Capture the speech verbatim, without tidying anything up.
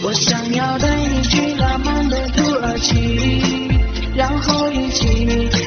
我想要带你去浪漫的土耳其，然后一起